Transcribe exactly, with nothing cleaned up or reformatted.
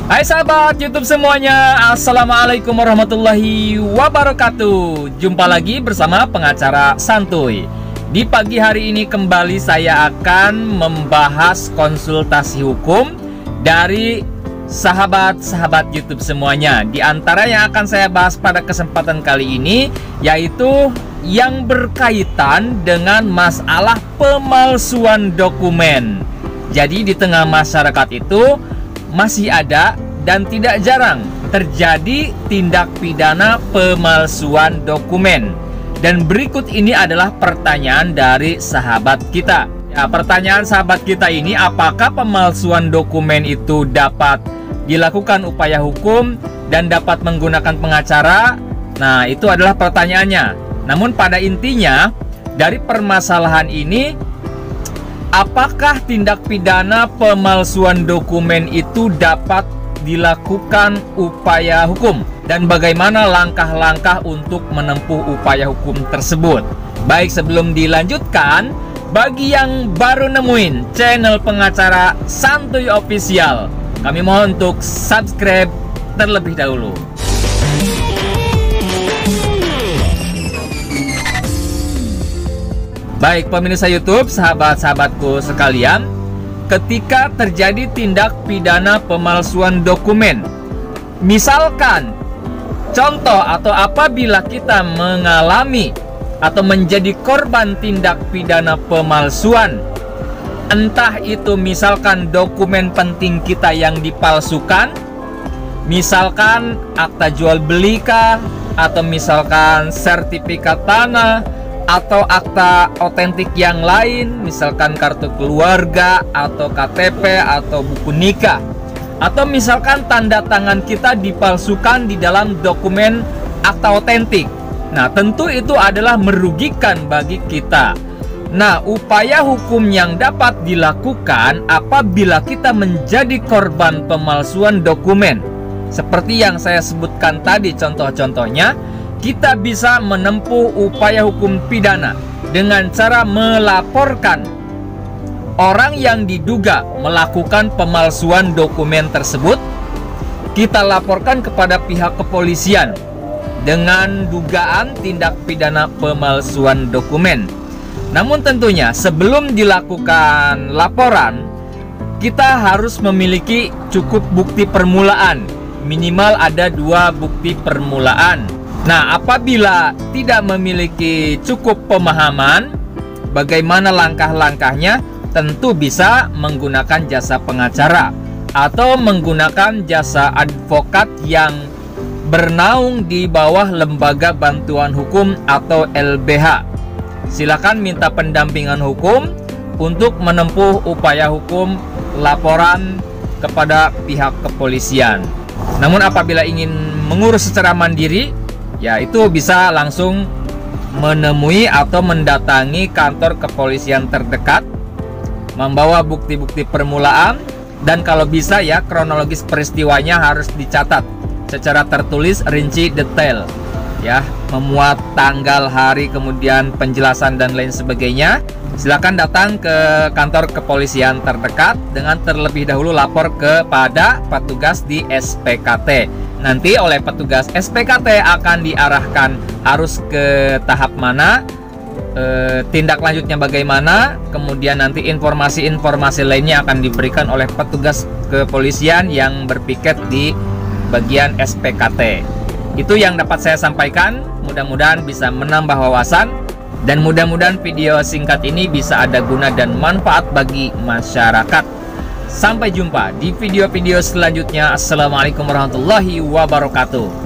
Hai sahabat YouTube semuanya, Assalamualaikum warahmatullahi wabarakatuh. Jumpa lagi bersama pengacara santuy. Di pagi hari ini kembali saya akan membahas konsultasi hukum dari sahabat-sahabat YouTube semuanya. Di antara yang akan saya bahas pada kesempatan kali ini yaitu yang berkaitan dengan masalah pemalsuan dokumen. Jadi di tengah masyarakat itu masih ada dan tidak jarang terjadi tindak pidana pemalsuan dokumen. Dan berikut ini adalah pertanyaan dari sahabat kita. Ya, pertanyaan sahabat kita ini, apakah pemalsuan dokumen itu dapat dilakukan upaya hukum dan dapat menggunakan pengacara? Nah, itu adalah pertanyaannya. Namun pada intinya dari permasalahan ini, apakah tindak pidana pemalsuan dokumen itu dapat dilakukan upaya hukum dan bagaimana langkah-langkah untuk menempuh upaya hukum tersebut? Baik, sebelum dilanjutkan, bagi yang baru nemuin channel pengacara santuy official, kami mohon untuk subscribe terlebih dahulu. Baik pemirsa YouTube, sahabat-sahabatku sekalian, ketika terjadi tindak pidana pemalsuan dokumen, misalkan contoh atau apabila kita mengalami atau menjadi korban tindak pidana pemalsuan, entah itu misalkan dokumen penting kita yang dipalsukan, misalkan akta jual beli kah, atau misalkan sertifikat tanah, atau akta otentik yang lain, misalkan kartu keluarga atau K T P atau buku nikah, atau misalkan tanda tangan kita dipalsukan di dalam dokumen akta otentik. Nah, tentu itu adalah merugikan bagi kita. Nah, upaya hukum yang dapat dilakukan apabila kita menjadi korban pemalsuan dokumen, seperti yang saya sebutkan tadi contoh-contohnya, kita bisa menempuh upaya hukum pidana dengan cara melaporkan orang yang diduga melakukan pemalsuan dokumen tersebut. Kita laporkan kepada pihak kepolisian dengan dugaan tindak pidana pemalsuan dokumen. Namun tentunya sebelum dilakukan laporan, kita harus memiliki cukup bukti permulaan. Minimal ada dua bukti permulaan. Nah, apabila tidak memiliki cukup pemahaman bagaimana langkah-langkahnya, tentu bisa menggunakan jasa pengacara atau menggunakan jasa advokat yang bernaung di bawah Lembaga Bantuan Hukum atau L B H. Silakan minta pendampingan hukum untuk menempuh upaya hukum laporan kepada pihak kepolisian. Namun apabila ingin mengurus secara mandiri, ya itu bisa langsung menemui atau mendatangi kantor kepolisian terdekat, membawa bukti-bukti permulaan, dan kalau bisa ya kronologis peristiwanya harus dicatat secara tertulis rinci detail, ya, memuat tanggal, hari, kemudian penjelasan dan lain sebagainya. Silakan datang ke kantor kepolisian terdekat dengan terlebih dahulu lapor kepada petugas di S P K T. Nanti oleh petugas S P K T akan diarahkan harus ke tahap mana, e, tindak lanjutnya bagaimana, kemudian nanti informasi-informasi lainnya akan diberikan oleh petugas kepolisian yang berpiket di bagian S P K T. Itu yang dapat saya sampaikan, mudah-mudahan bisa menambah wawasan dan mudah-mudahan video singkat ini bisa ada guna dan manfaat bagi masyarakat. Sampai jumpa di video-video selanjutnya. Assalamualaikum warahmatullahi wabarakatuh.